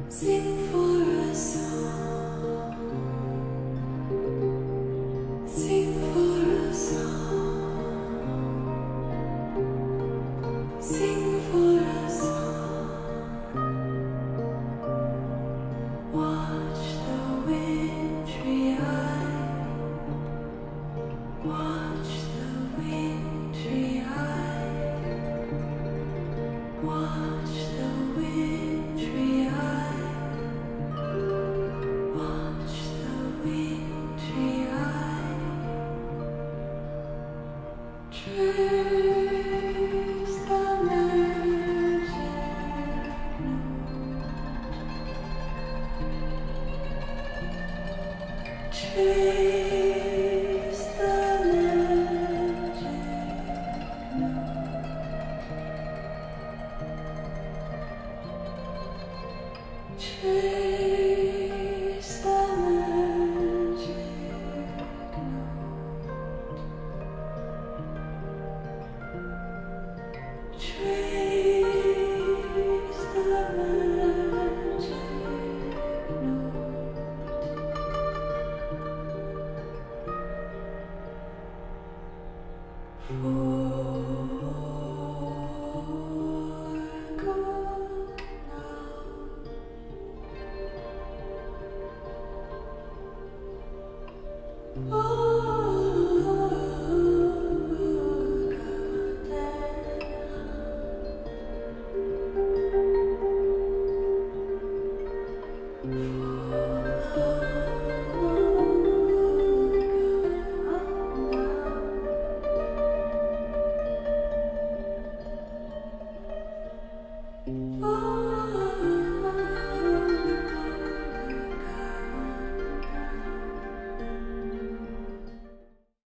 Sing for a song. Sing for a song. Sing for a song. Watch the wintry eye. Watch the wintry eye. Watch the wintry eye. Watch the wintry eye. Trace the magic note. Trace the magic note. Trace